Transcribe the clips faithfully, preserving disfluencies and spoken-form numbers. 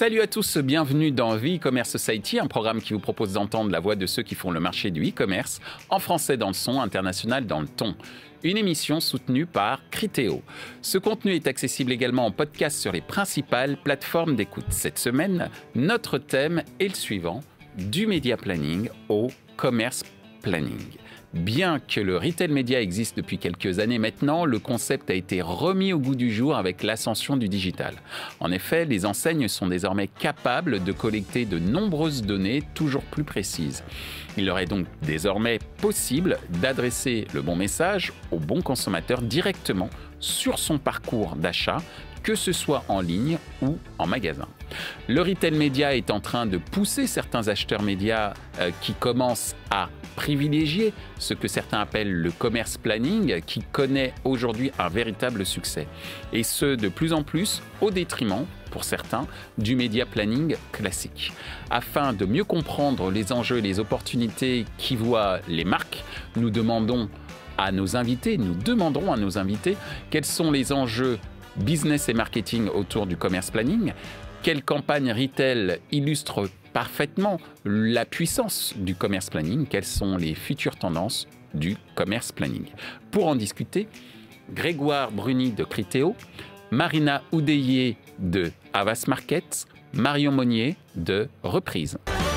Salut à tous, bienvenue dans The E-Commerce Society, un programme qui vous propose d'entendre la voix de ceux qui font le marché du e-commerce, en français dans le son, international dans le ton. Une émission soutenue par Criteo. Ce contenu est accessible également en podcast sur les principales plateformes d'écoute. Cette semaine, notre thème est le suivant, du media planning au commerce planning. Bien que le retail média existe depuis quelques années maintenant, le concept a été remis au goût du jour avec l'ascension du digital. En effet, les enseignes sont désormais capables de collecter de nombreuses données toujours plus précises. Il leur est donc désormais possible d'adresser le bon message au bon consommateur directement sur son parcours d'achat, que ce soit en ligne ou en magasin. Le retail média est en train de pousser certains acheteurs médias euh, qui commencent à privilégier ce que certains appellent le commerce planning, qui connaît aujourd'hui un véritable succès. Et ce, de plus en plus, au détriment, pour certains, du media planning classique. Afin de mieux comprendre les enjeux et les opportunités qui voient les marques, nous demandons à nos invités, nous demanderons à nos invités quels sont les enjeux business et marketing autour du commerce planning. Quelle campagne retail illustre parfaitement la puissance du commerce planning? Quelles sont les futures tendances du commerce planning? Pour en discuter, Grégoire Bruni de Criteo, Marina Oudéier de Havas Market, Marion Monnier de Reprise.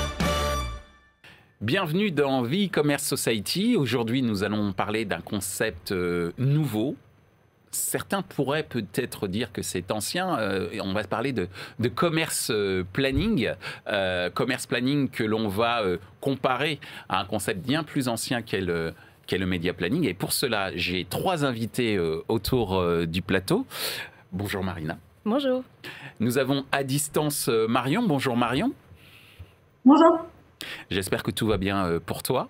Bienvenue dans The E-Commerce Society. Aujourd'hui, nous allons parler d'un concept euh, nouveau. Certains pourraient peut-être dire que c'est ancien. Euh, on va parler de, de commerce planning. Euh, commerce planning que l'on va euh, comparer à un concept bien plus ancien qu'est le, qu'est le media planning. Et pour cela, j'ai trois invités euh, autour euh, du plateau. Bonjour Marina. Bonjour. Nous avons à distance euh, Marion. Bonjour Marion. Bonjour. J'espère que tout va bien euh, pour toi.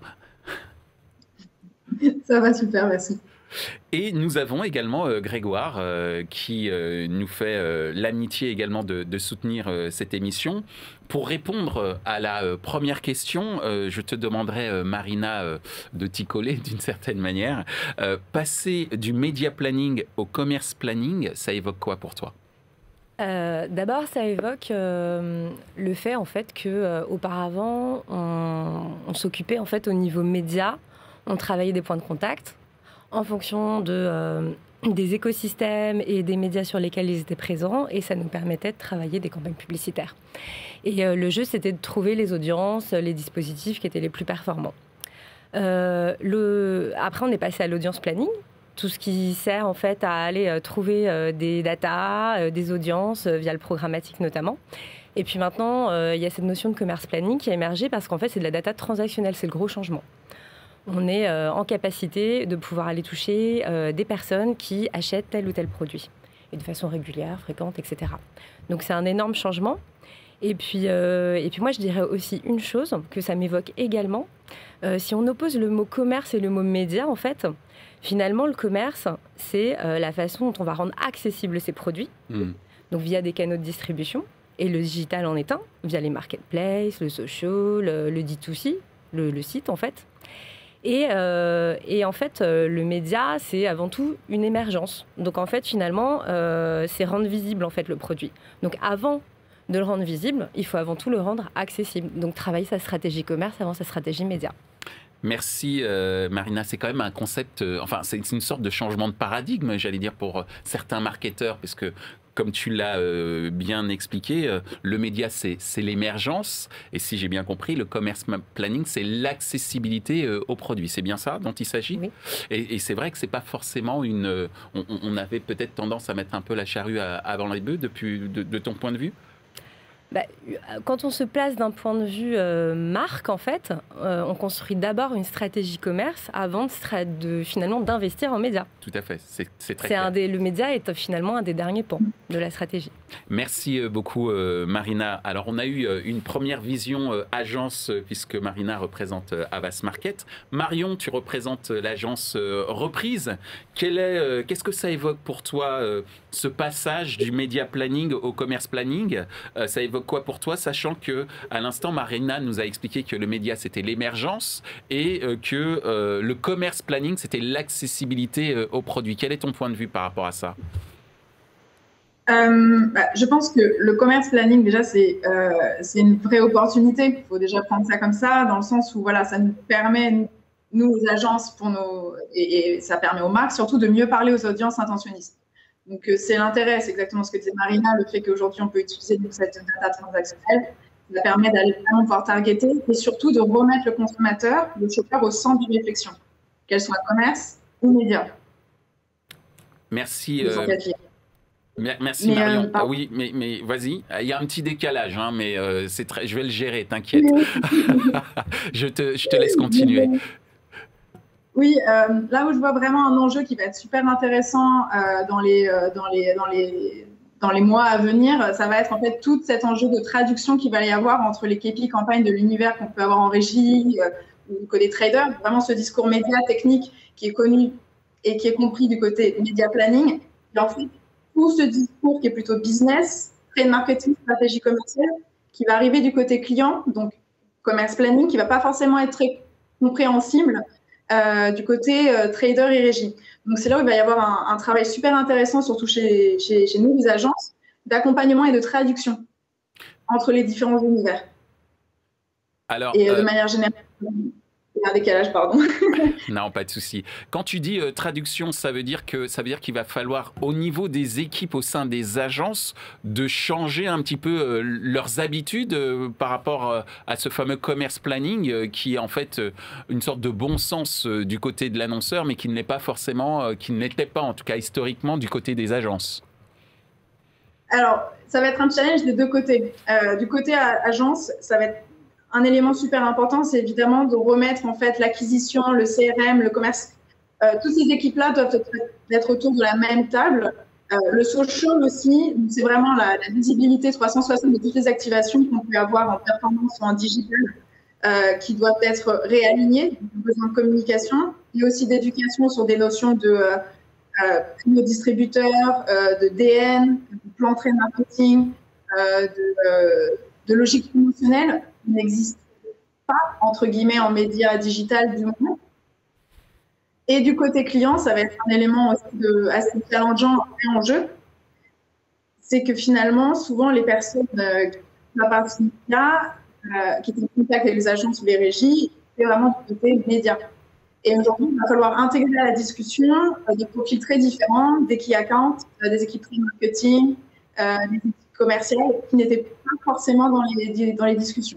Ça va super, merci. Et nous avons également euh, Grégoire euh, qui euh, nous fait euh, l'amitié également de, de soutenir euh, cette émission. Pour répondre à la euh, première question, euh, je te demanderai, euh, Marina, euh, de t'y coller d'une certaine manière. Euh, passer du media planning au commerce planning, ça évoque quoi pour toi ? Euh, D'abord, ça évoque euh, le fait en fait que euh, auparavant, on, on s'occupait en fait au niveau média, on travaillait des points de contact en fonction de, euh, des écosystèmes et des médias sur lesquels ils étaient présents, et ça nous permettait de travailler des campagnes publicitaires. Et euh, le jeu, c'était de trouver les audiences, les dispositifs qui étaient les plus performants. Euh, le... Après, on est passé à l'audience planning, tout ce qui sert en fait à aller euh, trouver euh, des datas, euh, des audiences, euh, via le programmatique notamment. Et puis maintenant, euh, il y a cette notion de commerce planning qui a émergé parce qu'en fait, c'est de la data transactionnelle, c'est le gros changement. On est euh, en capacité de pouvoir aller toucher euh, des personnes qui achètent tel ou tel produit, et de façon régulière, fréquente, et cetera. Donc c'est un énorme changement. Et puis, euh, et puis moi, je dirais aussi une chose que ça m'évoque également. Euh, si on oppose le mot commerce et le mot média, en fait, finalement, le commerce, c'est euh, la façon dont on va rendre accessibles ces produits, mmh. donc via des canaux de distribution, et le digital en est un, via les marketplaces, le social, le, le D deux C, le, le site, en fait. Et, euh, et en fait, euh, le média, c'est avant tout une émergence. Donc en fait, finalement, euh, c'est rendre visible en fait, le produit. Donc avant de le rendre visible, il faut avant tout le rendre accessible. Donc travailler sa stratégie commerce avant sa stratégie média. Merci euh, Marina, c'est quand même un concept, euh, enfin c'est une sorte de changement de paradigme, j'allais dire, pour euh, certains marketeurs, parce que comme tu l'as euh, bien expliqué, euh, le média, c'est l'émergence. Et si j'ai bien compris, le commerce planning, c'est l'accessibilité euh, aux produits. C'est bien ça dont il s'agit? Oui. Et, et c'est vrai que c'est pas forcément une... Euh, on, on avait peut-être tendance à mettre un peu la charrue à, avant les bœufs, depuis, de, de ton point de vue? Bah, quand on se place d'un point de vue euh, marque, en fait, euh, on construit d'abord une stratégie commerce avant de, de finalement d'investir en médias. Tout à fait, c'est très clair. Un des, le média est finalement un des derniers pans de la stratégie. Merci beaucoup euh, Marina. Alors on a eu euh, une première vision euh, agence, euh, puisque Marina représente euh, Havas Market. Marion, tu représentes euh, l'agence euh, Reprise. Quel est, euh, qu'est-ce que ça évoque pour toi, euh, ce passage du media planning au commerce planning? euh, Ça évoque quoi pour toi, sachant que à l'instant Marina nous a expliqué que le média c'était l'émergence et euh, que euh, le commerce planning c'était l'accessibilité euh, aux produits. Quel est ton point de vue par rapport à ça? Euh, bah, je pense que le commerce planning, déjà, c'est euh, c'est une vraie opportunité. Il faut déjà prendre ça comme ça, dans le sens où voilà, ça nous permet, nous, aux agences, pour nos, et, et ça permet aux marques surtout de mieux parler aux audiences intentionnistes. Donc, euh, c'est l'intérêt, c'est exactement ce que disait Marina, le fait qu'aujourd'hui, on peut utiliser cette data transactionnelle. Ça permet d'aller vraiment pouvoir targeter et surtout de remettre le consommateur, le shopper, au centre d'une réflexion, qu'elle soit commerce ou média. Merci. Euh... Merci mais Marion. Euh, ah oui, mais, mais vas-y. Il y a un petit décalage, hein, mais euh, c'est très... je vais le gérer, t'inquiète. je, te, je te laisse continuer. Oui, euh, là où je vois vraiment un enjeu qui va être super intéressant euh, dans, les, euh, dans, les, dans, les, dans les mois à venir, ça va être en fait tout cet enjeu de traduction qu'il va y avoir entre les K P I campagnes de l'univers qu'on peut avoir en régie euh, ou côté trader, vraiment ce discours média technique qui est connu et qui est compris du côté média planning. Et en fait, tout ce discours qui est plutôt business, trade marketing, stratégie commerciale, qui va arriver du côté client, donc commerce planning, qui ne va pas forcément être très compréhensible euh, du côté euh, trader et régie. Donc c'est là où il va y avoir un, un travail super intéressant, surtout chez, chez, chez nous, les agences, d'accompagnement et de traduction entre les différents univers. Alors, et euh, de euh... manière générale, un décalage, pardon. Non, pas de souci. Quand tu dis euh, traduction, ça veut dire que ça veut dire qu'il va falloir, au niveau des équipes, au sein des agences, de changer un petit peu euh, leurs habitudes euh, par rapport euh, à ce fameux commerce planning, euh, qui est en fait euh, une sorte de bon sens euh, du côté de l'annonceur, mais qui ne l'est pas forcément, euh, qui ne l'était pas, en tout cas historiquement, du côté des agences. Alors, ça va être un challenge des deux côtés. Euh, du côté agence, ça va être un élément super important, c'est évidemment de remettre en fait l'acquisition, le C R M, le commerce. Euh, toutes ces équipes-là doivent être autour de la même table. Euh, le social aussi, c'est vraiment la, la visibilité trois cent soixante de toutes les activations qu'on peut avoir en performance ou en digital, euh, qui doivent être réalignées, besoin de communication, et aussi d'éducation sur des notions de euh, euh, distributeurs, euh, de D N, de plan de trade marketing, euh, de, euh, de logique promotionnelle, qui n'existe pas, entre guillemets, en médias digital du moment. Et du côté client, ça va être un élément aussi de, assez challengeant et en jeu. C'est que finalement, souvent, les personnes euh, qui font partie médias, euh, qui étaient en contact avec les agences ou les régies, c'est vraiment du côté média. Et aujourd'hui, il va falloir intégrer à la discussion euh, des profils très différents, des key accounts, euh, des équipes de marketing, euh, des équipes commerciales qui n'étaient pas forcément dans les, dans les discussions.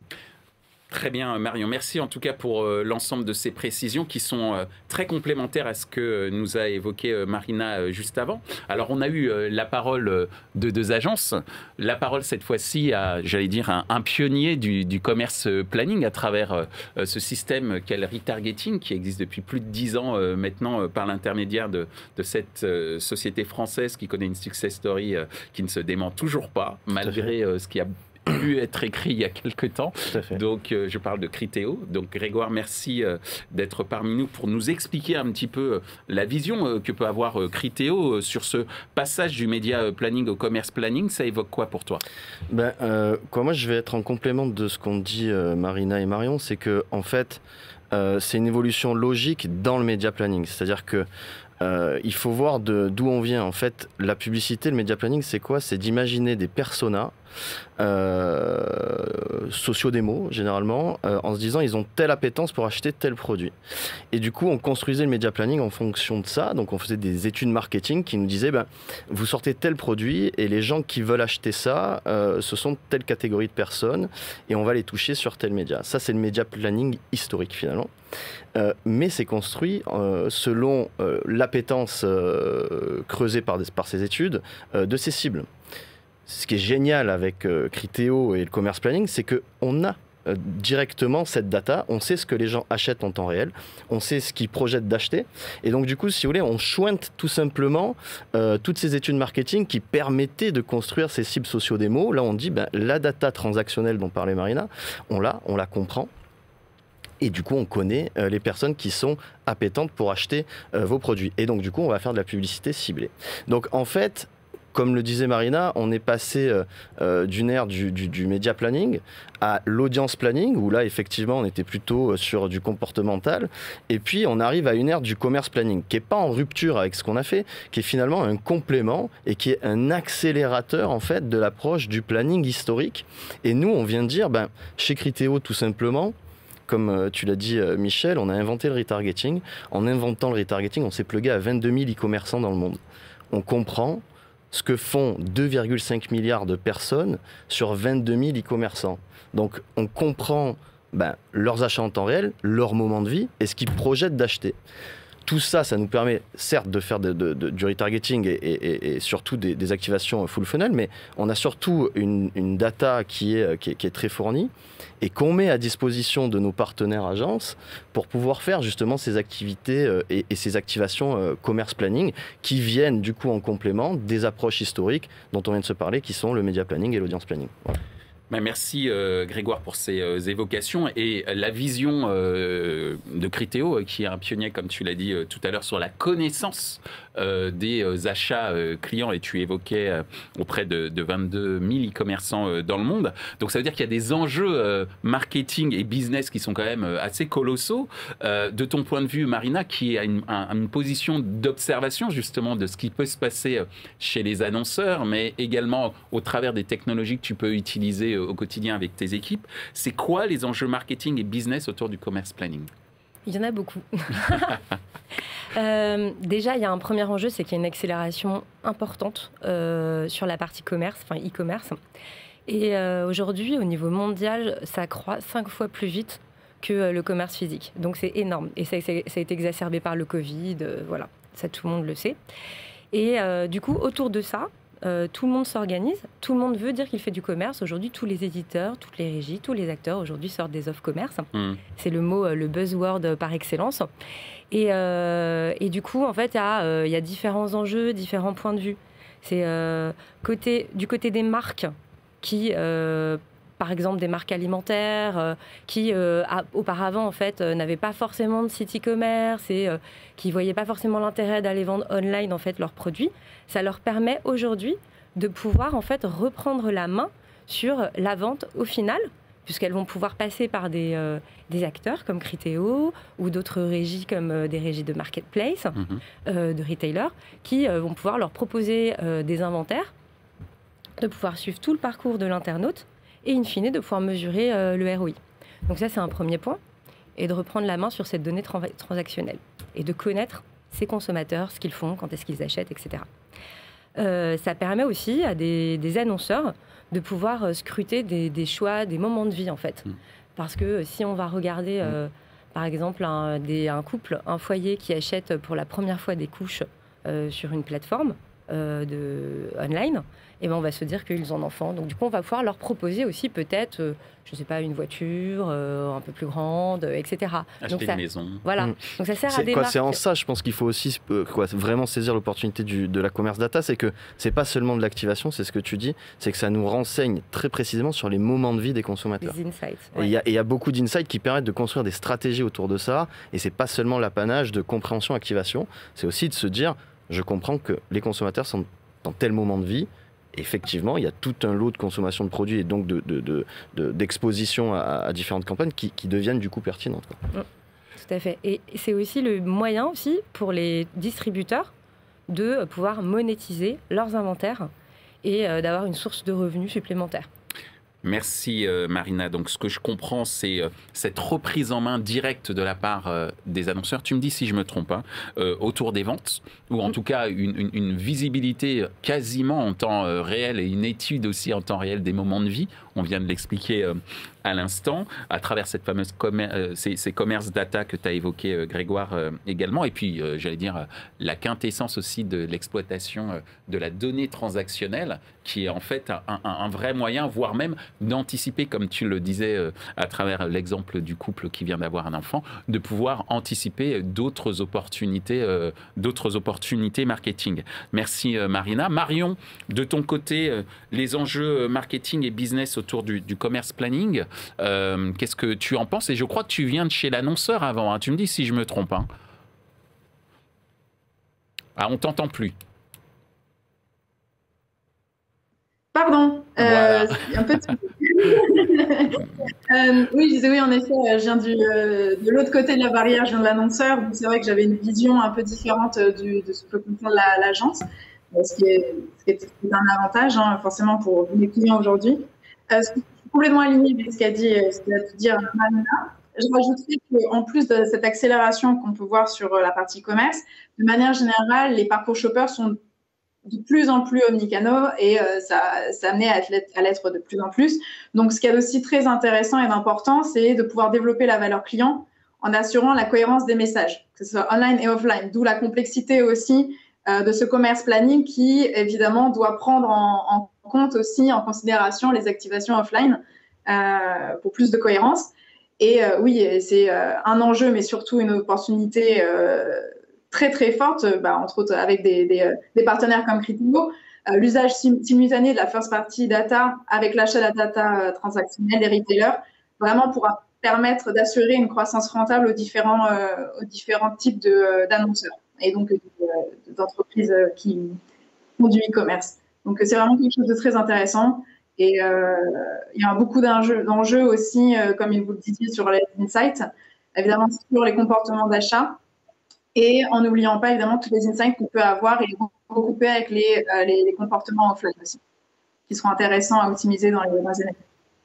Très bien, Marion. Merci en tout cas pour euh, l'ensemble de ces précisions qui sont euh, très complémentaires à ce que nous a évoqué euh, Marina euh, juste avant. Alors, on a eu euh, la parole euh, de deux agences. La parole, cette fois-ci, à, j'allais dire, un, un pionnier du, du commerce planning à travers euh, ce système qu'est le retargeting, qui existe depuis plus de dix ans euh, maintenant euh, par l'intermédiaire de, de cette euh, société française qui connaît une success story euh, qui ne se dément toujours pas, malgré euh, ce qui a pu être écrit il y a quelques temps. Donc, euh, je parle de Criteo. Donc, Grégoire, merci euh, d'être parmi nous pour nous expliquer un petit peu euh, la vision euh, que peut avoir euh, Criteo euh, sur ce passage du média planning au commerce planning. Ça évoque quoi pour toi? ben, euh, quoi, Moi, je vais être en complément de ce qu'ont dit euh, Marina et Marion. C'est que, en fait, euh, c'est une évolution logique dans le média planning. C'est-à-dire que Euh, il faut voir d'où on vient. En fait, la publicité, le média planning, c'est quoi? C'est d'imaginer des personas euh, socio-démos, généralement, euh, en se disant ils ont telle appétence pour acheter tel produit. Et du coup, on construisait le média planning en fonction de ça. Donc, on faisait des études marketing qui nous disaient ben, vous sortez tel produit et les gens qui veulent acheter ça, euh, ce sont telle catégorie de personnes et on va les toucher sur tel média. Ça, c'est le média planning historique, finalement. Euh, mais c'est construit euh, selon euh, l'appétence euh, creusée par, des, par ces études euh, de ces cibles. Ce qui est génial avec euh, Criteo et le commerce planning, c'est qu'on a euh, directement cette data, on sait ce que les gens achètent en temps réel, on sait ce qu'ils projettent d'acheter, et donc du coup, si vous voulez, on chointe tout simplement euh, toutes ces études marketing qui permettaient de construire ces cibles socio-démos. Là, on dit, ben, la data transactionnelle dont parlait Marina, on l'a, on la comprend. Et du coup, on connaît euh, les personnes qui sont appétentes pour acheter euh, vos produits. Et donc, du coup, on va faire de la publicité ciblée. Donc, en fait, comme le disait Marina, on est passé euh, euh, d'une ère du, du, du média planning à l'audience planning, où là, effectivement, on était plutôt sur du comportemental. Et puis, on arrive à une ère du commerce planning, qui n'est pas en rupture avec ce qu'on a fait, qui est finalement un complément et qui est un accélérateur, en fait, de l'approche du planning historique. Et nous, on vient de dire, ben, chez Criteo, tout simplement, comme tu l'as dit, Michel, on a inventé le retargeting. En inventant le retargeting, on s'est plugué à vingt-deux mille e-commerçants dans le monde. On comprend ce que font deux virgule cinq milliards de personnes sur vingt-deux mille e-commerçants. Donc, on comprend ben, leurs achats en temps réel, leur moment de vie et ce qu'ils projettent d'acheter. Tout ça, ça nous permet certes de faire de, de, de, du retargeting et, et, et surtout des, des activations full funnel, mais on a surtout une, une data qui est, qui, est, qui est très fournie et qu'on met à disposition de nos partenaires agences pour pouvoir faire justement ces activités et, et ces activations commerce planning qui viennent du coup en complément des approches historiques dont on vient de se parler, qui sont le media planning et l'audience planning. Voilà. Merci euh, Grégoire pour ces euh, évocations et la vision euh, de Criteo euh, qui est un pionnier, comme tu l'as dit euh, tout à l'heure, sur la connaissance euh, des euh, achats euh, clients, et tu évoquais euh, auprès de, de vingt-deux mille e-commerçants euh, dans le monde. Donc ça veut dire qu'il y a des enjeux euh, marketing et business qui sont quand même euh, assez colossaux. Euh, de ton point de vue, Marina, qui a une, un, une position d'observation justement de ce qui peut se passer chez les annonceurs, mais également au travers des technologies que tu peux utiliser au quotidien avec tes équipes, c'est quoi les enjeux marketing et business autour du commerce planning? Il y en a beaucoup. euh, déjà, il y a un premier enjeu, c'est qu'il y a une accélération importante euh, sur la partie commerce, enfin e-commerce. Et euh, aujourd'hui, au niveau mondial, ça croît cinq fois plus vite que euh, le commerce physique. Donc c'est énorme. Et ça, ça a été exacerbé par le Covid, euh, voilà, ça tout le monde le sait. Et euh, du coup, autour de ça, Euh, tout le monde s'organise, tout le monde veut dire qu'il fait du commerce. Aujourd'hui, tous les éditeurs, toutes les régies, tous les acteurs aujourd'hui sortent des offres commerce. Mmh. C'est le mot, euh, le buzzword par excellence. Et, euh, et du coup, en fait, il y, euh, y a différents enjeux, différents points de vue. C'est euh, côté, du côté des marques qui, euh, par exemple, des marques alimentaires euh, qui, euh, a, auparavant, en fait, euh, n'avaient pas forcément de site e-commerce et euh, qui ne voyaient pas forcément l'intérêt d'aller vendre online, en fait, leurs produits. Ça leur permet aujourd'hui de pouvoir en fait reprendre la main sur la vente au final, puisqu'elles vont pouvoir passer par des, euh, des acteurs comme Criteo ou d'autres régies comme euh, des régies de marketplace, mmh. euh, de retailers, qui euh, vont pouvoir leur proposer euh, des inventaires, de pouvoir suivre tout le parcours de l'internaute et in fine de pouvoir mesurer euh, le R O I. Donc ça, c'est un premier point, et de reprendre la main sur cette donnée tra- transactionnelle et de connaître ces consommateurs, ce qu'ils font, quand est-ce qu'ils achètent, et cetera. Euh, ça permet aussi à des, des annonceurs de pouvoir euh, scruter des, des choix, des moments de vie, en fait. Mmh. Parce que si on va regarder, euh, mmh. par exemple, un, des, un couple, un foyer qui achète pour la première fois des couches euh, sur une plateforme euh, de, online, et ben on va se dire qu'ils ont un enfant. Donc, du coup, on va pouvoir leur proposer aussi peut-être, euh, je ne sais pas, une voiture euh, un peu plus grande, et cetera. Acheter Donc, ça, une maison. Voilà. Mmh. Donc, ça sert c'est, à des quoi, marques. C'est en ça, je pense qu'il faut aussi euh, quoi, vraiment saisir l'opportunité du, de la commerce data. C'est que ce n'est pas seulement de l'activation, c'est ce que tu dis, c'est que ça nous renseigne très précisément sur les moments de vie des consommateurs. Des insights. Ouais. Et il y, y a beaucoup d'insights qui permettent de construire des stratégies autour de ça. Et ce n'est pas seulement l'apanage de compréhension-activation, c'est aussi de se dire, je comprends que les consommateurs sont dans tel moment de vie. Effectivement, il y a tout un lot de consommation de produits et donc de, de, de, de, d'exposition à, à différentes campagnes qui, qui deviennent du coup pertinentes. Quoi. Mmh, tout à fait. Et c'est aussi le moyen aussi pour les distributeurs de pouvoir monétiser leurs inventaires et euh, d'avoir une source de revenus supplémentaire. Merci euh, Marina. Donc ce que je comprends, c'est euh, cette reprise en main directe de la part euh, des annonceurs. Tu me dis si je me trompe, hein, euh, autour des ventes, ou en mmh. tout cas une, une, une visibilité quasiment en temps euh, réel et une étude aussi en temps réel des moments de vie. On vient de l'expliquer euh, à l'instant, à travers cette fameuse commer- euh, ces, ces commerce data que tu as évoqué, euh, Grégoire, euh, également. Et puis, euh, j'allais dire, euh, la quintessence aussi de l'exploitation euh, de la donnée transactionnelle, qui est en fait un, un, un vrai moyen, voire même d'anticiper, comme tu le disais euh, à travers l'exemple du couple qui vient d'avoir un enfant, de pouvoir anticiper d'autres opportunités, euh, d'autres opportunités marketing. Merci euh, Marina. Marion, de ton côté, euh, les enjeux marketing et business autour du, du commerce planning, euh, qu'est-ce que tu en penses? Et je crois que tu viens de chez l'annonceur avant, hein. Tu me dis si je me trompe. Hein. Ah, on t'entend plus. Pardon, Voilà. euh, un peu de... euh, oui, je disais oui, en effet, je viens du, euh, de l'autre côté de la barrière, je viens de l'annonceur, donc c'est vrai que j'avais une vision un peu différente du, de ce que peut comprendre l'agence, ce qui est, ce qui est un avantage, hein, forcément, pour les clients aujourd'hui. Euh, je suis complètement alignée avec ce qu'a dit, ce qu'a pu dire Marina. Je rajouterais qu'en plus de cette accélération qu'on peut voir sur la partie commerce, de manière générale, les parcours shoppers sont de plus en plus omnicanaux et euh, ça, ça amenait à l'être de plus en plus. Donc, ce qui est aussi très intéressant et important, c'est de pouvoir développer la valeur client en assurant la cohérence des messages, que ce soit online et offline, d'où la complexité aussi euh, de ce commerce planning qui, évidemment, doit prendre en, en compte aussi, en considération, les activations offline euh, pour plus de cohérence. Et euh, oui, c'est euh, un enjeu, mais surtout une opportunité euh, très très forte, bah, entre autres avec des, des, des partenaires comme Criteo, euh, l'usage sim simultané de la first party data avec l'achat de la data euh, transactionnelle des retailers, vraiment pourra permettre d'assurer une croissance rentable aux différents, euh, aux différents types d'annonceurs et donc d'entreprises euh, qui font du e-commerce. Donc c'est vraiment quelque chose de très intéressant. Et euh, il y a beaucoup d'enjeux aussi, euh, comme vous le disiez, sur les insights, évidemment sur les comportements d'achat, et en n'oubliant pas évidemment tous les insights qu'on peut avoir et regrouper avec les, euh, les, les comportements offline aussi, qui seront intéressants à optimiser dans les prochaines années.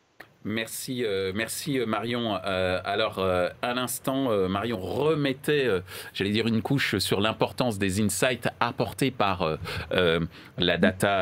Merci, euh, merci Marion. Euh, alors, euh, à l'instant, euh, Marion remettait, euh, j'allais dire, une couche sur l'importance des insights apportés par euh, euh, la data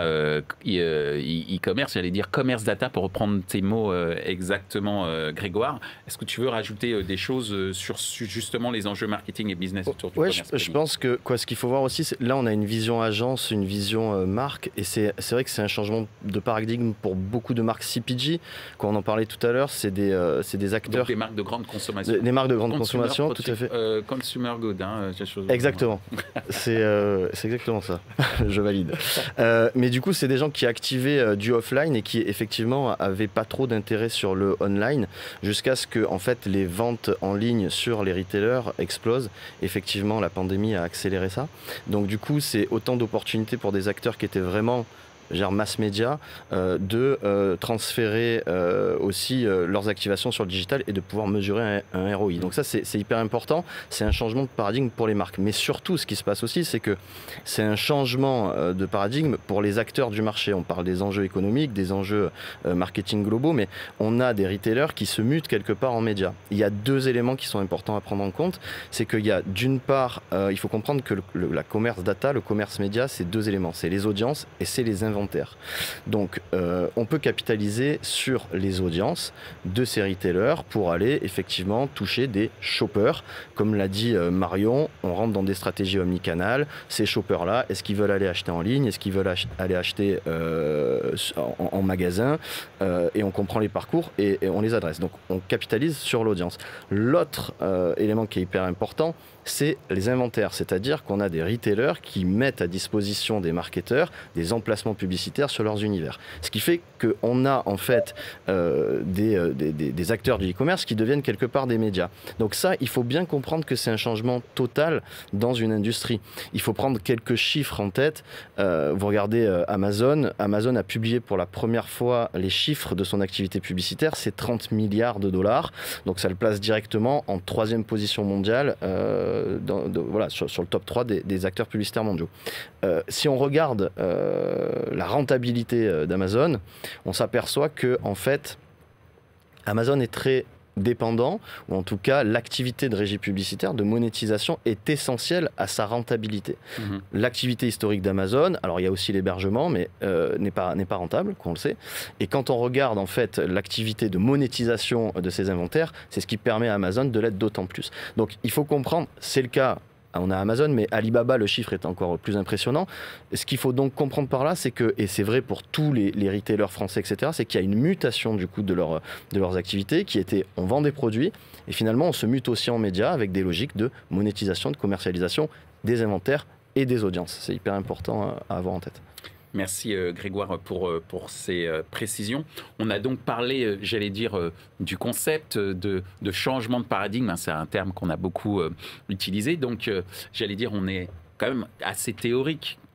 e-commerce, j'allais dire commerce data, pour reprendre tes mots euh, exactement, euh, Grégoire. Est-ce que tu veux rajouter euh, des choses sur, sur justement les enjeux marketing et business autour du ouais, commerce? je, je pense que quoi, ce qu'il faut voir aussi, c'est là, on a une vision agence, une vision euh, marque, et c'est vrai que c'est un changement de paradigme pour beaucoup de marques C P G, quand on en parlait tout à l'heure, c'est des, euh, des acteurs... Donc des marques de grande consommation. Des, des marques de grande consumer consommation, tout à fait. Euh, consumer good, hein, exactement. C'est euh, exactement ça. Je valide. Euh, mais du coup, c'est des gens qui activaient euh, du offline et qui, effectivement, avaient pas trop d'intérêt sur le online, jusqu'à ce que, en fait, les ventes en ligne sur les retailers explosent. Effectivement, la pandémie a accéléré ça. Donc, du coup, c'est autant d'opportunités pour des acteurs qui étaient vraiment... genre mass média, euh, de euh, transférer euh, aussi euh, leurs activations sur le digital et de pouvoir mesurer un, un R O I. Donc ça, c'est hyper important. C'est un changement de paradigme pour les marques. Mais surtout, ce qui se passe aussi, c'est que c'est un changement euh, de paradigme pour les acteurs du marché. On parle des enjeux économiques, des enjeux euh, marketing globaux, mais on a des retailers qui se mutent quelque part en médias. Il y a deux éléments qui sont importants à prendre en compte. C'est qu'il y a d'une part, euh, il faut comprendre que le, le, la commerce data, le commerce média, c'est deux éléments. C'est les audiences et c'est les inventaires. Donc euh, on peut capitaliser sur les audiences de ces retailers pour aller effectivement toucher des shoppers. Comme l'a dit euh, Marion, on rentre dans des stratégies omnicanales. Ces shoppers-là, est-ce qu'ils veulent aller acheter en ligne? Est-ce qu'ils veulent ach aller acheter euh, en, en magasin euh, Et on comprend les parcours et, et on les adresse. Donc on capitalise sur l'audience. L'autre euh, élément qui est hyper important, c'est les inventaires, c'est-à-dire qu'on a des retailers qui mettent à disposition des marketeurs des emplacements publicitaires sur leurs univers. Ce qui fait qu'on a en fait euh, des, des, des acteurs du e-commerce qui deviennent quelque part des médias. Donc ça, il faut bien comprendre que c'est un changement total dans une industrie. Il faut prendre quelques chiffres en tête. Euh, vous regardez euh, Amazon. Amazon a publié pour la première fois les chiffres de son activité publicitaire. C'est trente milliards de dollars. Donc ça le place directement en troisième position mondiale euh, Dans, de, voilà, sur, sur le top trois des, des acteurs publicitaires mondiaux. Euh, si on regarde euh, la rentabilité d'Amazon, on s'aperçoit que en fait, Amazon est très dépendant, ou en tout cas l'activité de régie publicitaire, de monétisation est essentielle à sa rentabilité. Mmh. L'activité historique d'Amazon, alors il y a aussi l'hébergement, mais euh, n'est pas, n'est pas rentable, qu'on le sait. Et quand on regarde en fait l'activité de monétisation de ces inventaires, c'est ce qui permet à Amazon de l'être d'autant plus. Donc il faut comprendre, c'est le cas, on a Amazon, mais Alibaba, le chiffre est encore plus impressionnant. Ce qu'il faut donc comprendre par là, c'est que, et c'est vrai pour tous les, les retailers français, et cetera, c'est qu'il y a une mutation du coup de, leur, de leurs activités qui était, on vend des produits, et finalement on se mute aussi en médias avec des logiques de monétisation, de commercialisation des inventaires et des audiences. C'est hyper important à avoir en tête. Merci euh, Grégoire pour, euh, pour ces euh, précisions. On a donc parlé, euh, j'allais dire, euh, du concept de, de changement de paradigme. Hein, c'est un terme qu'on a beaucoup euh, utilisé. Donc, euh, j'allais dire, on est quand même assez théorique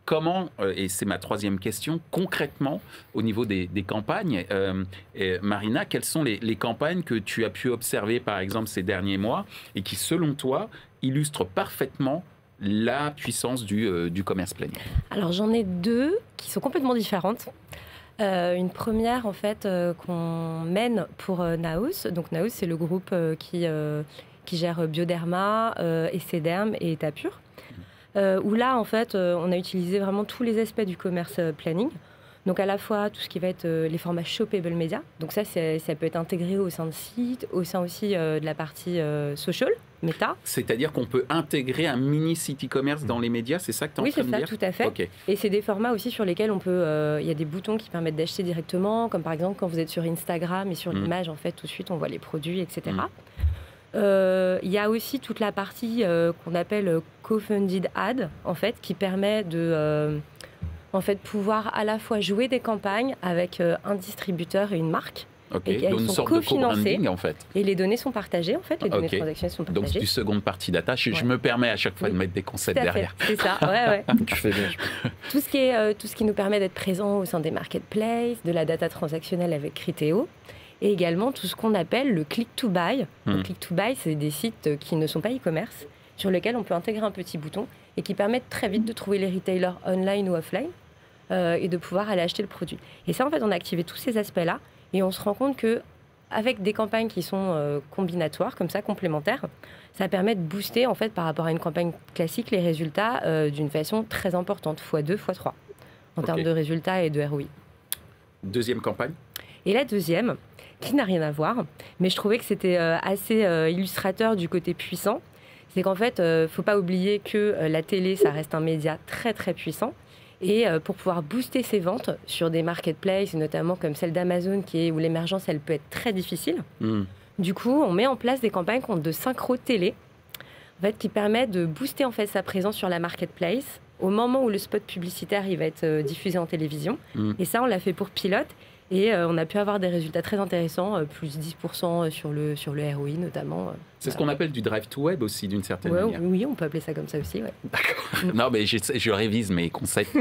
comment, euh, et c'est ma troisième question, concrètement, au niveau des, des campagnes, euh, et Marina, quelles sont les, les campagnes que tu as pu observer, par exemple, ces derniers mois, et qui, selon toi, illustrent parfaitement la puissance du, euh, du commerce planning? Alors, j'en ai deux qui sont complètement différentes. Euh, une première, en fait, euh, qu'on mène pour euh, Naos. Donc, Naos, c'est le groupe euh, qui, euh, qui gère Bioderma, euh, Essederm et Etapure. Euh, où là, en fait, euh, on a utilisé vraiment tous les aspects du commerce euh, planning. Donc, à la fois, tout ce qui va être euh, les formats shoppable media. Donc, ça, ça peut être intégré au sein de sites, au sein aussi euh, de la partie euh, social, méta. C'est-à-dire qu'on peut intégrer un mini site e-commerce dans les médias, c'est ça que tu es en oui, train de dire? dire? Oui, c'est ça, tout à fait. Okay. Et c'est des formats aussi sur lesquels on peut... Il euh, y a des boutons qui permettent d'acheter directement, comme par exemple quand vous êtes sur Instagram et sur mmh. l'image, en fait, tout de suite, on voit les produits, et cetera. Mmh. Il euh, y a aussi toute la partie euh, qu'on appelle co-funded ad, en fait, qui permet de euh, en fait, pouvoir à la fois jouer des campagnes avec euh, un distributeur et une marque. Okay. Et elles Donc une sont sorte de co-branding, en fait. Et les données sont partagées, en fait, les données okay. transactionnelles sont partagées. Donc du seconde partie data. Je, ouais. je me permets à chaque fois oui. de mettre des concepts derrière. C'est ça, ouais, ouais. Tu fais bien. Tout ce qui est, euh, tout ce qui nous permet d'être présent au sein des marketplaces, de la data transactionnelle avec Criteo. Et également tout ce qu'on appelle le click-to-buy. Mmh. Le click-to-buy, c'est des sites qui ne sont pas e-commerce, sur lesquels on peut intégrer un petit bouton et qui permettent très vite de trouver les retailers online ou offline euh, et de pouvoir aller acheter le produit. Et ça, en fait, on a activé tous ces aspects-là et on se rend compte qu'avec des campagnes qui sont euh, combinatoires, comme ça, complémentaires, ça permet de booster, en fait, par rapport à une campagne classique, les résultats euh, d'une façon très importante, fois deux, fois trois, en okay. termes de résultats et de R O I. Deuxième campagne. Et la deuxième, qui n'a rien à voir, mais je trouvais que c'était euh, assez euh, illustrateur du côté puissant. C'est qu'en fait, il euh, ne faut pas oublier que euh, la télé, ça reste un média très très puissant. Et euh, pour pouvoir booster ses ventes sur des marketplaces, notamment comme celle d'Amazon, qui est, où l'émergence, elle peut être très difficile. Mmh. Du coup, on met en place des campagnes de synchro télé, en fait, qui permettent de booster en fait, sa présence sur la marketplace au moment où le spot publicitaire il va être euh, diffusé en télévision. Mmh. Et ça, on l'a fait pour Pilote. Et euh, on a pu avoir des résultats très intéressants, euh, plus dix pour cent sur le, sur le R O I notamment. Euh, C'est ce qu'on appelle du drive to web aussi, d'une certaine ouais, manière. Oui, on peut appeler ça comme ça aussi. Ouais. D'accord. Non, mais je, je révise mes concepts.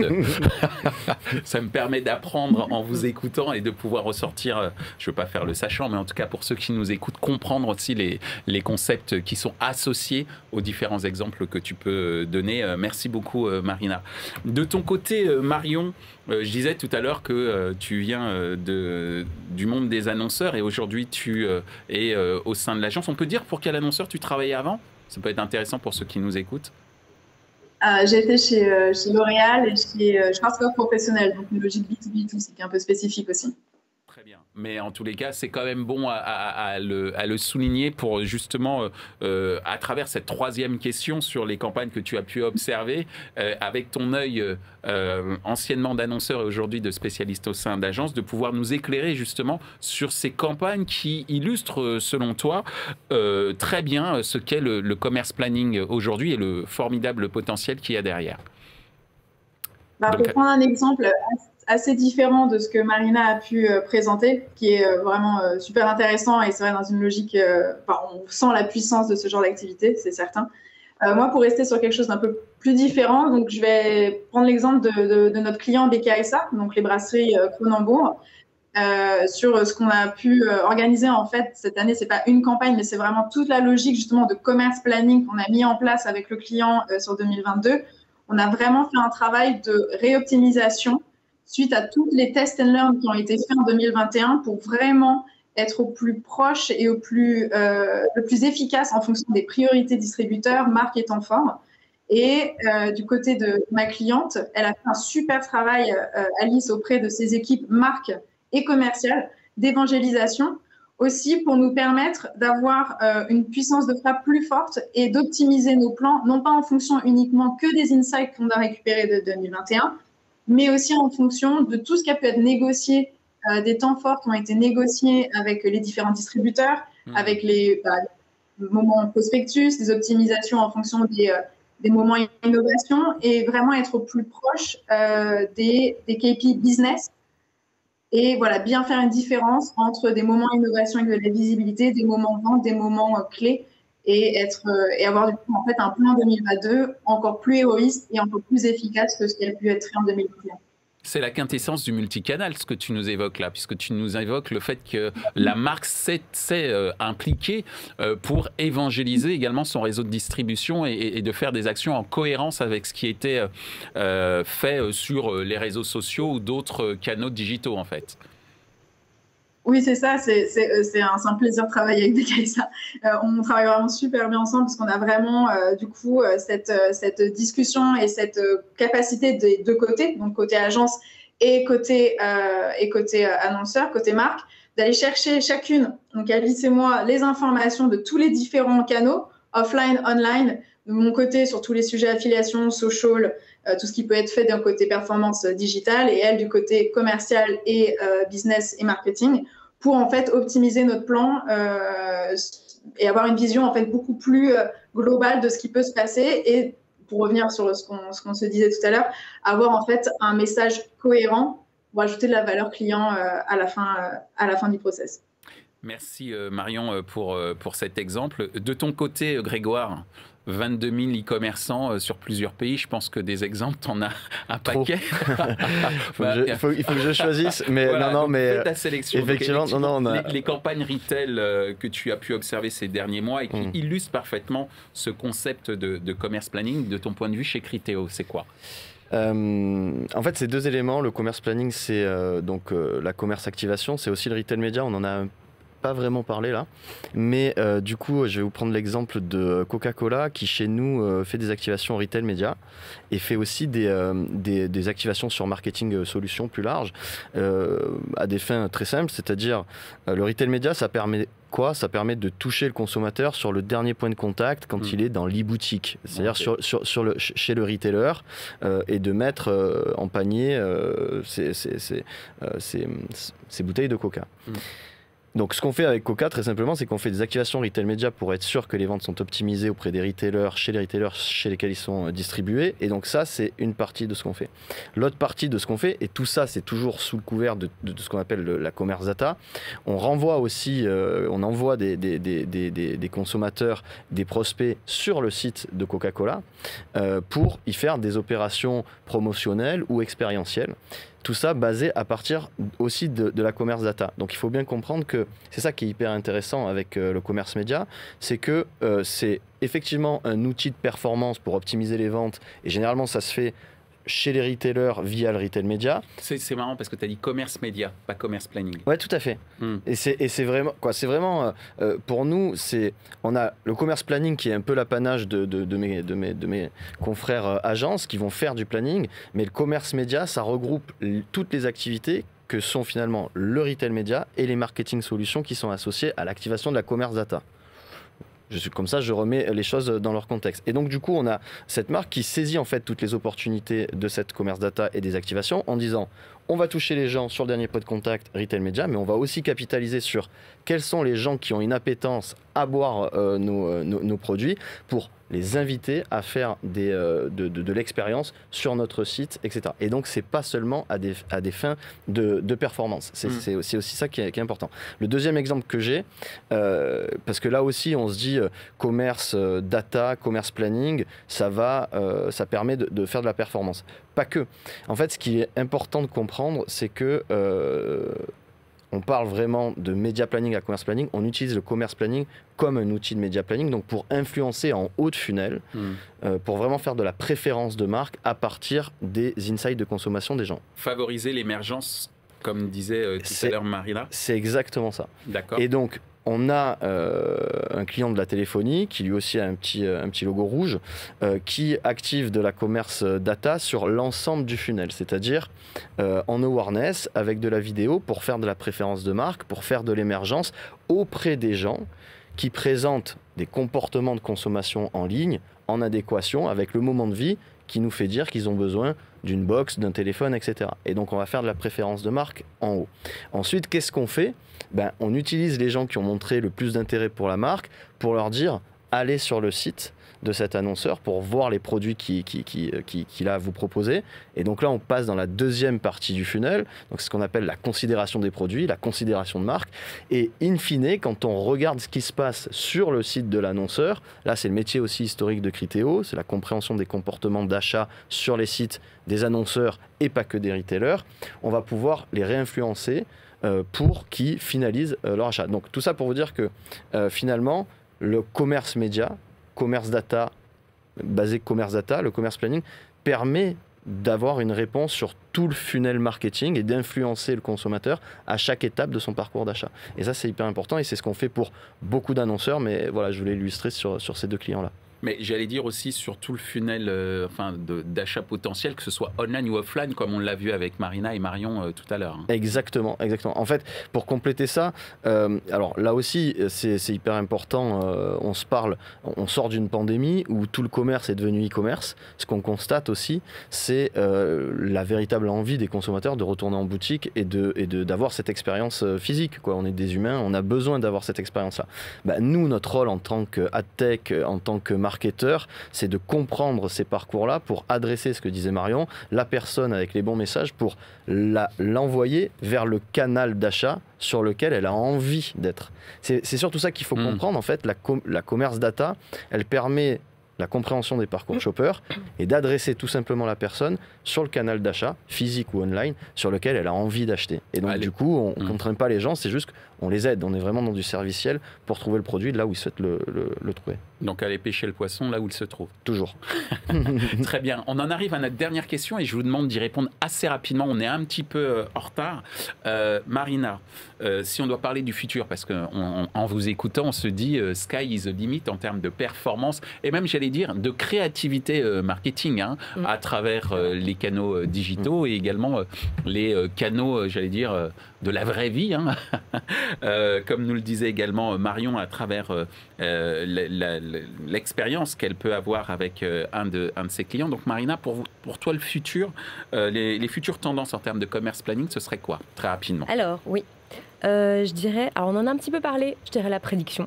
Ça me permet d'apprendre en vous écoutant et de pouvoir ressortir, je ne veux pas faire le sachant, mais en tout cas pour ceux qui nous écoutent, comprendre aussi les, les concepts qui sont associés aux différents exemples que tu peux donner. Merci beaucoup, Marina. De ton côté, Marion, je disais tout à l'heure que tu viens de, du monde des annonceurs et aujourd'hui tu es au sein de l'agence. On peut dire pour quel annonceur tu travaillais avant? Ça peut être intéressant pour ceux qui nous écoutent. Euh, j'ai été chez, euh, chez L'Oréal et chez euh, Schwarzkopf Professionnel, donc une logique B deux B deux C qui est un peu spécifique aussi. Très bien. Mais en tous les cas, c'est quand même bon à, à, à, le, à le souligner pour justement, euh, à travers cette troisième question sur les campagnes que tu as pu observer, euh, avec ton œil euh, anciennement d'annonceur et aujourd'hui de spécialiste au sein d'agence, de pouvoir nous éclairer justement sur ces campagnes qui illustrent, selon toi, euh, très bien ce qu'est le, le commerce planning aujourd'hui et le formidable potentiel qu'il y a derrière. Bah, pour Donc, prendre un exemple assez différent de ce que Marina a pu euh, présenter, qui est euh, vraiment euh, super intéressant et c'est vrai dans une logique, euh, enfin, on sent la puissance de ce genre d'activité, c'est certain. Euh, moi, pour rester sur quelque chose d'un peu plus différent, donc je vais prendre l'exemple de, de, de notre client B K S A, donc les brasseries euh, Cronenbourg, euh, sur ce qu'on a pu euh, organiser en fait cette année. C'est pas une campagne, mais c'est vraiment toute la logique justement de commerce planning qu'on a mis en place avec le client euh, sur deux mille vingt-deux. On a vraiment fait un travail de réoptimisation suite à tous les test and learn qui ont été faits en deux mille vingt et un pour vraiment être au plus proche et au plus, euh, le plus efficace en fonction des priorités distributeurs, marques et temps forts. Et euh, du côté de ma cliente, elle a fait un super travail, euh, Alice, auprès de ses équipes marques et commerciales d'évangélisation, aussi pour nous permettre d'avoir euh, une puissance de frappe plus forte et d'optimiser nos plans, non pas en fonction uniquement que des insights qu'on a récupérés de deux mille vingt et un, mais aussi en fonction de tout ce qui a pu être négocié, euh, des temps forts qui ont été négociés avec les différents distributeurs, mmh. avec les bah, moments prospectus, des optimisations en fonction des, euh, des moments innovation et vraiment être au plus proche euh, des, des K P I business et voilà, bien faire une différence entre des moments innovation avec de la visibilité, des moments vente, des moments euh, clés et, être, euh, et avoir du coup en fait un plan deux mille vingt-deux encore plus héroïste et encore plus efficace que ce qui a pu être fait en deux mille vingt et un. C'est la quintessence du multicanal, ce que tu nous évoques là, puisque tu nous évoques le fait que la marque s'est euh, impliquée euh, pour évangéliser également son réseau de distribution et, et de faire des actions en cohérence avec ce qui était euh, fait sur les réseaux sociaux ou d'autres canaux digitaux en fait. Oui, c'est ça, c'est un, un plaisir de travailler avec des Kaisa. Euh, on travaille vraiment super bien ensemble parce qu'on a vraiment, euh, du coup, euh, cette, euh, cette discussion et cette euh, capacité des deux côtés, donc côté agence et côté, euh, et côté euh, annonceur, côté marque, d'aller chercher chacune, donc Alice et moi, les informations de tous les différents canaux, offline, online, de mon côté sur tous les sujets affiliation, social, euh, tout ce qui peut être fait d'un côté performance digitale et elle du côté commercial et euh, business et marketing pour en fait optimiser notre plan euh, et avoir une vision en fait beaucoup plus euh, globale de ce qui peut se passer et pour revenir sur ce qu'on ce qu'on se disait tout à l'heure, avoir en fait un message cohérent pour ajouter de la valeur client euh, à la fin euh, à la fin du process. Merci euh, Marion pour, euh, pour cet exemple. De ton côté, Grégoire, vingt-deux mille e-commerçants sur plusieurs pays. Je pense que des exemples, tu en as un paquet. faut je, il, faut, il faut que je choisisse. Mais voilà, non, non, mais fais ta sélection. Effectivement, donc, effectivement non, non, on a... les, les campagnes retail euh, que tu as pu observer ces derniers mois et qui mmh. illustrent parfaitement ce concept de, de commerce planning, de ton point de vue chez Criteo, c'est quoi ? Euh, en fait, c'est deux éléments. Le commerce planning, c'est euh, donc euh, la commerce activation, c'est aussi le retail média. On en a un pas vraiment parlé là, mais euh, du coup je vais vous prendre l'exemple de Coca-Cola qui chez nous euh, fait des activations retail média et fait aussi des, euh, des, des activations sur marketing euh, solutions plus larges euh, à des fins très simples, c'est-à-dire euh, le retail média ça permet quoi ? Ça permet de toucher le consommateur sur le dernier point de contact quand mmh. il est dans l'e-boutique, c'est-à-dire okay. sur, sur, sur le, chez le retailer euh, et de mettre euh, en panier euh, ces, ces, ces, euh, ces, ces bouteilles de Coca. Mmh. Donc ce qu'on fait avec Coca très simplement c'est qu'on fait des activations retail média pour être sûr que les ventes sont optimisées auprès des retailers, chez les retailers chez lesquels ils sont distribués et donc ça c'est une partie de ce qu'on fait. L'autre partie de ce qu'on fait et tout ça c'est toujours sous le couvert de, de, de ce qu'on appelle le, la commerce data, on renvoie aussi, euh, on envoie des, des, des, des, des, des consommateurs, des prospects sur le site de Coca-Cola euh, pour y faire des opérations promotionnelles ou expérientielles. Tout ça basé à partir aussi de, de la commerce data. Donc il faut bien comprendre que c'est ça qui est hyper intéressant avec euh, le commerce média, c'est que euh, c'est effectivement un outil de performance pour optimiser les ventes et généralement ça se fait chez les retailers via le retail média. C'est marrant parce que tu as dit commerce média, pas commerce planning. Ouais, tout à fait. Mm. Et c'est vraiment, quoi, c'est vraiment euh, pour nous, c'est on a le commerce planning qui est un peu l'apanage de, de, de, mes, de, mes, de mes confrères euh, agences qui vont faire du planning, mais le commerce média, ça regroupe toutes les activités que sont finalement le retail média et les marketing solutions qui sont associés à l'activation de la commerce data. Je suis, comme ça, je remets les choses dans leur contexte. Et donc, du coup, on a cette marque qui saisit en fait toutes les opportunités de cette commerce data et des activations en disant on va toucher les gens sur le dernier point de contact retail média, mais on va aussi capitaliser sur quels sont les gens qui ont une appétence à boire euh, nos, euh, nos, nos produits pour les inviter à faire des, euh, de, de, de l'expérience sur notre site, et cetera. Et donc, c'est pas seulement à des, à des fins de, de performance. C'est mmh. aussi ça qui est, qui est important. Le deuxième exemple que j'ai, euh, parce que là aussi, on se dit euh, commerce euh, data, commerce planning, ça, va, euh, ça permet de, de faire de la performance. Pas que. En fait, ce qui est important de comprendre, c'est que euh, on parle vraiment de média planning à commerce planning. On utilise le commerce planning comme un outil de média planning, donc pour influencer en haut de funnel, mmh. euh, pour vraiment faire de la préférence de marque à partir des insights de consommation des gens. Favoriser l'émergence, comme disait euh, tout à l'heure Marina. C'est exactement ça. D'accord. Et donc, on a euh, un client de la téléphonie qui lui aussi a un petit, un petit logo rouge euh, qui active de la commerce data sur l'ensemble du funnel, c'est-à-dire euh, en awareness avec de la vidéo pour faire de la préférence de marque, pour faire de l'émergence auprès des gens qui présentent des comportements de consommation en ligne en adéquation avec le moment de vie qui nous fait dire qu'ils ont besoin d'une box, d'un téléphone, et cetera. Et donc, on va faire de la préférence de marque en haut. Ensuite, qu'est-ce qu'on fait ? Ben, on utilise les gens qui ont montré le plus d'intérêt pour la marque pour leur dire aller sur le site de cet annonceur pour voir les produits qu'il qui, qui, qui, qui a à vous proposer. Et donc là, on passe dans la deuxième partie du funnel. Donc c'est ce qu'on appelle la considération des produits, la considération de marque. Et in fine, quand on regarde ce qui se passe sur le site de l'annonceur, là, c'est le métier aussi historique de Criteo, c'est la compréhension des comportements d'achat sur les sites des annonceurs et pas que des retailers. On va pouvoir les réinfluencer euh, pour qu'ils finalisent euh, leur achat. Donc tout ça pour vous dire que euh, finalement, le commerce média, commerce data, basé commerce data, le commerce planning, permet d'avoir une réponse sur tout le funnel marketing et d'influencer le consommateur à chaque étape de son parcours d'achat. Et ça, c'est hyper important et c'est ce qu'on fait pour beaucoup d'annonceurs, mais voilà, je voulais illustrer sur, sur ces deux clients-là. Mais j'allais dire aussi sur tout le funnel euh, enfin, d'achat potentiel, que ce soit online ou offline, comme on l'a vu avec Marina et Marion euh, tout à l'heure. Hein. Exactement, exactement. En fait, pour compléter ça, euh, alors là aussi, c'est hyper important, euh, on se parle, on sort d'une pandémie où tout le commerce est devenu e-commerce. Ce qu'on constate aussi, c'est euh, la véritable envie des consommateurs de retourner en boutique et de et de, d'avoir cette expérience physique, quoi. On est des humains, on a besoin d'avoir cette expérience-là. Bah, nous, notre rôle en tant que ad-tech, en tant que marketeur, c'est de comprendre ces parcours-là pour adresser ce que disait Marion, la personne avec les bons messages pour l'envoyer vers le canal d'achat sur lequel elle a envie d'être. C'est surtout ça qu'il faut mmh. comprendre. En fait, la, com la commerce data, elle permet la compréhension des parcours shopper et d'adresser tout simplement la personne sur le canal d'achat, physique ou online, sur lequel elle a envie d'acheter. Et donc, Allez. du coup, on ne mmh. contraint pas les gens, c'est juste qu'on les aide. On est vraiment dans du serviciel pour trouver le produit là où ils souhaitent le, le, le trouver. Donc, aller pêcher le poisson là où il se trouve. Toujours. Très bien. On en arrive à notre dernière question et je vous demande d'y répondre assez rapidement. On est un petit peu euh, en retard. Euh, Marina, euh, si on doit parler du futur, parce qu'en vous écoutant, on se dit euh, sky is the limit en termes de performance et même, j'allais dire, de créativité euh, marketing hein, mmh. à travers euh, les canaux euh, digitaux mmh. et également euh, les euh, canaux, euh, j'allais dire, euh, de la vraie vie. Hein. euh, comme nous le disait également Marion à travers euh, euh, l'expérience qu'elle peut avoir avec euh, un, de, un de ses clients. Donc Marina, pour, vous, pour toi, le futur, euh, les, les futures tendances en termes de commerce planning, ce serait quoi, très rapidement? Alors, oui. Euh, je dirais, alors on en a un petit peu parlé, je dirais la prédiction.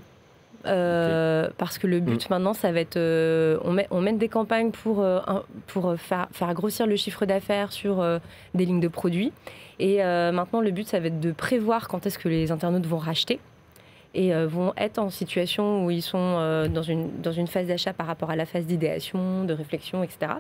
Euh, okay. Parce que le but mmh. maintenant, ça va être, euh, on, met, on mène des campagnes pour, euh, pour faire, faire grossir le chiffre d'affaires sur euh, des lignes de produits. Et euh, maintenant, le but, ça va être de prévoir quand est-ce que les internautes vont racheter et euh, vont être en situation où ils sont euh, dans, une, dans une phase d'achat par rapport à la phase d'idéation, de réflexion, et cetera.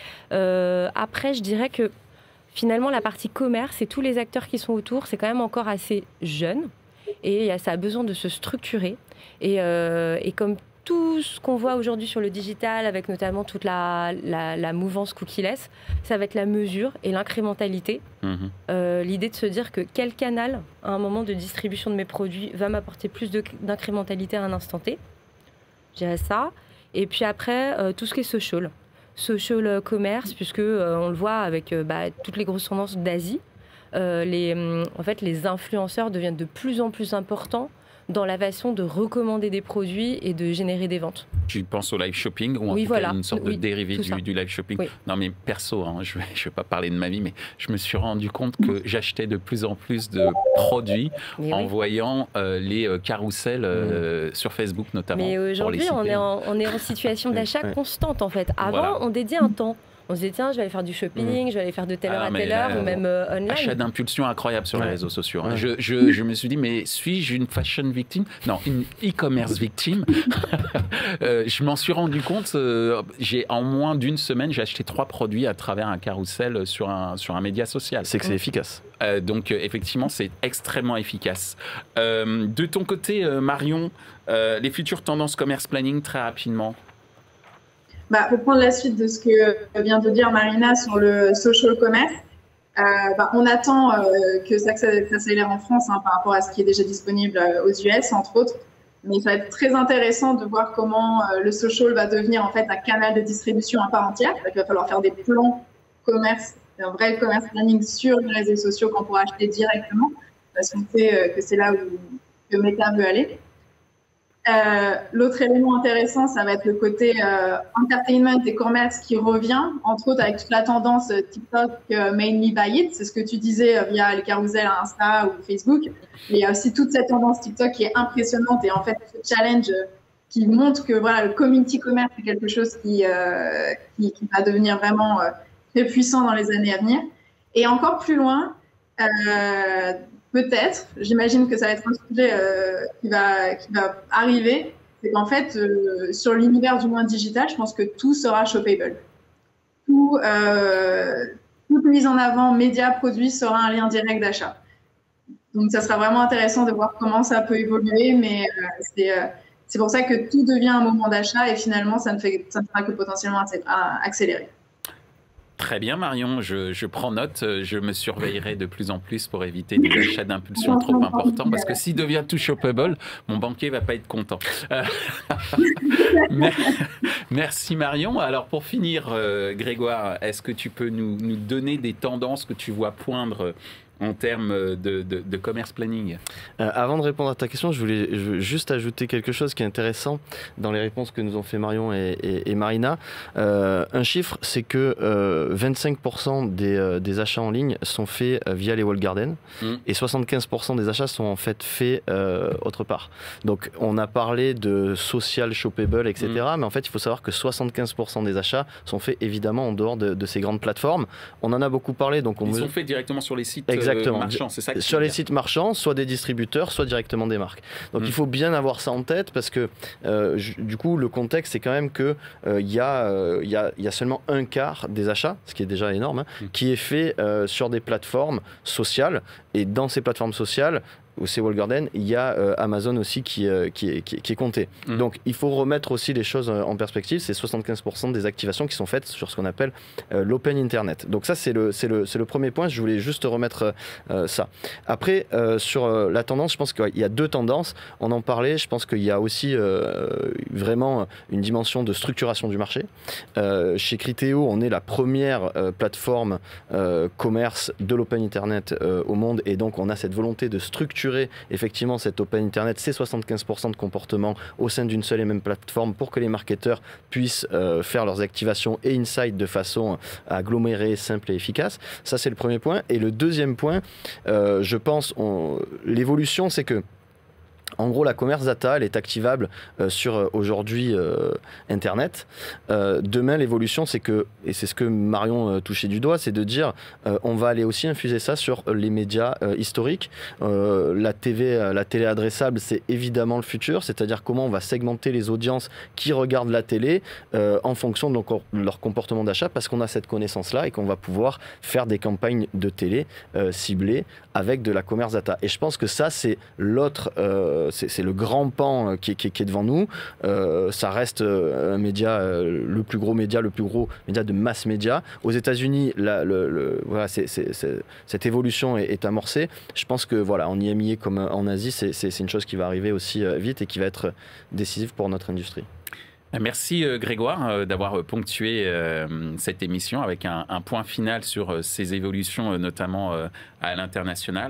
Euh, après, je dirais que finalement, la partie commerce et tous les acteurs qui sont autour, c'est quand même encore assez jeune et ça a besoin de se structurer. Et, euh, et comme tout ce qu'on voit aujourd'hui sur le digital, avec notamment toute la, la, la mouvance cookie-less, ça va être la mesure et l'incrémentalité. Mmh. Euh, L'idée de se dire que quel canal, à un moment de distribution de mes produits, va m'apporter plus d'incrémentalité à un instant T. Je dirais ça. Et puis après, euh, tout ce qui est social. Social commerce, puisque euh, on le voit avec euh, bah, toutes les grosses tendances d'Asie. Euh, les, en fait, les influenceurs deviennent de plus en plus importants dans la façon de recommander des produits et de générer des ventes. Tu penses au live shopping ou en oui, tout voilà. cas une sorte oui, de dérivé du, du live shopping oui. Non mais perso, hein, je ne vais, vais pas parler de ma vie, mais je me suis rendu compte que j'achetais de plus en plus de produits mais en oui. voyant euh, les euh, carousels euh, mmh. sur Facebook notamment. Mais aujourd'hui, on, on est en situation d'achat ouais. constante en fait. Avant, voilà. on dédiait un temps. On se dit, tiens, je vais aller faire du shopping, mmh. je vais aller faire de telle heure ah, à telle heure, ou même euh, online. Achat d'impulsion incroyable sur ouais. les réseaux sociaux. Hein. Ouais. Je, je, je me suis dit, mais suis-je une fashion victime? Non, une e-commerce victime. euh, je m'en suis rendu compte, euh, en moins d'une semaine, j'ai acheté trois produits à travers un carrousel sur un, sur un média social. C'est que c'est mmh. efficace. Euh, donc, euh, effectivement, c'est extrêmement efficace. Euh, de ton côté, euh, Marion, euh, les futures tendances commerce planning, très rapidement. Bah, pour prendre la suite de ce que vient de dire Marina sur le social commerce, euh, bah, on attend euh, que ça, ça s'accélère en France hein, par rapport à ce qui est déjà disponible aux U S, entre autres. Mais ça va être très intéressant de voir comment euh, le social va devenir en fait un canal de distribution à part entière. Il va falloir faire des plans commerce, un vrai commerce planning sur les réseaux sociaux qu'on pourra acheter directement, parce qu'on sait euh, que c'est là où que Meta veut aller. Euh, L'autre élément intéressant, ça va être le côté euh, entertainment et commerce qui revient, entre autres avec toute la tendance TikTok euh, mainly buy it, c'est ce que tu disais euh, via les carousels Insta ou Facebook. Mais il y a aussi toute cette tendance TikTok qui est impressionnante et en fait ce challenge qui montre que voilà, le community commerce est quelque chose qui, euh, qui, qui va devenir vraiment euh, très puissant dans les années à venir. Et encore plus loin, euh, peut-être, j'imagine que ça va être un sujet euh, qui, va, qui va arriver, c'est qu'en fait, euh, sur l'univers du moins digital, je pense que tout sera shoppable. Tout, euh, toute mise en avant, médias, produits sera un lien direct d'achat. Donc, ça sera vraiment intéressant de voir comment ça peut évoluer, mais euh, c'est... Euh, C'est pour ça que tout devient un moment d'achat et finalement, ça ne, fait, ça ne fera que potentiellement accélérer. Très bien, Marion, je, je prends note. Je me surveillerai de plus en plus pour éviter des achats d'impulsion trop importants parce que s'il devient tout shoppable, mon banquier ne va pas être content. Euh, Merci, Marion. Alors, pour finir, euh, Grégoire, est-ce que tu peux nous, nous donner des tendances que tu vois poindre en termes de, de, de commerce planning? euh, Avant de répondre à ta question, je voulais je veux juste ajouter quelque chose qui est intéressant dans les réponses que nous ont fait Marion et, et, et Marina. Euh, un chiffre, c'est que euh, vingt-cinq pour cent des, euh, des achats en ligne sont faits euh, via les walled gardens mmh. et soixante-quinze pour cent des achats sont en fait faits euh, autre part. Donc on a parlé de social shoppable, et cetera. Mmh. Mais en fait, il faut savoir que soixante-quinze pour cent des achats sont faits évidemment en dehors de, de ces grandes plateformes. On en a beaucoup parlé. Donc on Ils me... sont faits directement sur les sites. Exactement. Marchands, c'est ça que sur les sites marchands, soit des distributeurs, soit directement des marques. Donc mmh. il faut bien avoir ça en tête parce que euh, du coup le contexte c'est quand même que il euh, y, euh, y, a, y a seulement un quart des achats, ce qui est déjà énorme, hein, mmh. qui est fait euh, sur des plateformes sociales et dans ces plateformes sociales ou ces walled gardens, il y a euh, Amazon aussi qui, euh, qui, est, qui, qui est compté. Mmh. Donc il faut remettre aussi les choses en perspective. C'est soixante-quinze pour cent des activations qui sont faites sur ce qu'on appelle euh, l'open internet. Donc ça c'est le, c'est le, c'est le premier point. Je voulais juste remettre euh, ça. Après euh, sur euh, la tendance, je pense qu'il y a deux tendances. On en parlait. Je pense qu'il y a aussi euh, vraiment une dimension de structuration du marché. Euh, chez Criteo, on est la première euh, plateforme euh, commerce de l'open internet euh, au monde et donc on a cette volonté de structurer effectivement cet open internet, c'est soixante-quinze pour cent de comportement au sein d'une seule et même plateforme pour que les marketeurs puissent euh, faire leurs activations et insights de façon agglomérée, simple et efficace. Ça c'est le premier point. Et le deuxième point, euh, je pense, on... l'évolution c'est que en gros, la commerce data, elle est activable euh, sur euh, aujourd'hui euh, Internet. Euh, demain, l'évolution, c'est que, et c'est ce que Marion euh, touchait du doigt, c'est de dire euh, on va aller aussi infuser ça sur les médias euh, historiques. Euh, la T V, la télé adressable, c'est évidemment le futur, c'est-à-dire comment on va segmenter les audiences qui regardent la télé euh, en fonction de leur, leur comportement d'achat, parce qu'on a cette connaissance-là et qu'on va pouvoir faire des campagnes de télé euh, ciblées avec de la commerce data. Et je pense que ça, c'est l'autre... Euh, C'est, c'est le grand pan qui, qui, qui est devant nous. Euh, ça reste un média, euh, le plus gros média, le plus gros média de mass média. Aux États-Unis, la, le, le, voilà, c'est, c'est, c'est, cette évolution est, est amorcée. Je pense que voilà, en I M I A comme en Asie, c'est, c'est, c'est une chose qui va arriver aussi vite et qui va être décisive pour notre industrie. Merci Grégoire d'avoir ponctué euh, cette émission avec un, un point final sur ces évolutions, notamment euh, à l'international.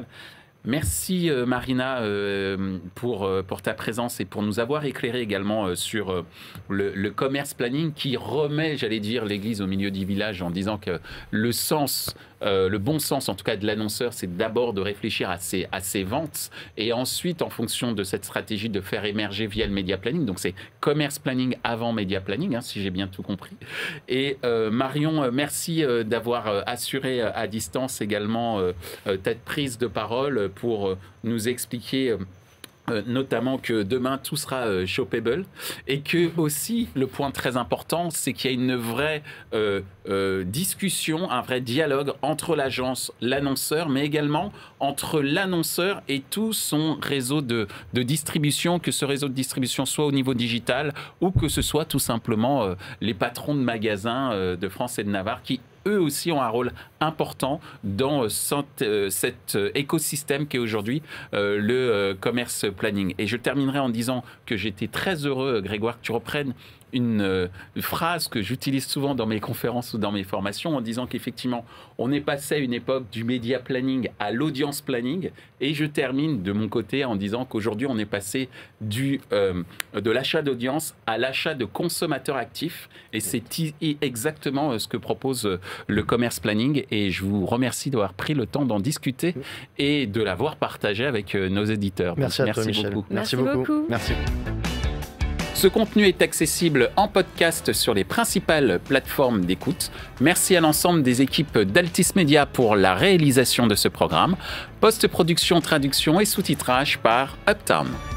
Merci euh, Marina euh, pour, euh, pour ta présence et pour nous avoir éclairé également euh, sur euh, le, le commerce planning qui remet, j'allais dire, l'église au milieu du village en disant que le sens, euh, le bon sens en tout cas de l'annonceur, c'est d'abord de réfléchir à ses, à ses ventes et ensuite en fonction de cette stratégie de faire émerger via le media planning. Donc c'est commerce planning avant media planning, hein, si j'ai bien tout compris. Et euh, Marion, merci euh, d'avoir euh, assuré euh, à distance également euh, euh, ta prise de parole pour nous expliquer euh, notamment que demain tout sera euh, shoppable et que aussi le point très important c'est qu'il y a une vraie euh, euh, discussion, un vrai dialogue entre l'agence, l'annonceur mais également entre l'annonceur et tout son réseau de, de distribution, que ce réseau de distribution soit au niveau digital ou que ce soit tout simplement euh, les patrons de magasins euh, de France et de Navarre qui eux aussi ont un rôle important dans cet, euh, cet écosystème qui est aujourd'hui euh, le euh, commerce planning. Et je terminerai en disant que j'étais très heureux, Grégoire, que tu reprennes une euh, phrase que j'utilise souvent dans mes conférences ou dans mes formations en disant qu'effectivement, on est passé à une époque du média planning à l'audience planning. Et je termine de mon côté en disant qu'aujourd'hui, on est passé du, euh, de l'achat d'audience à l'achat de consommateurs actifs. Et c'est exactement ce que propose le commerce planning. Et je vous remercie d'avoir pris le temps d'en discuter et de l'avoir partagé avec nos éditeurs. Merci, à toi, merci Michel. beaucoup. Merci, merci beaucoup. Merci. Ce contenu est accessible en podcast sur les principales plateformes d'écoute. Merci à l'ensemble des équipes d'Altis Media pour la réalisation de ce programme. Post-production, traduction et sous-titrage par Uptown.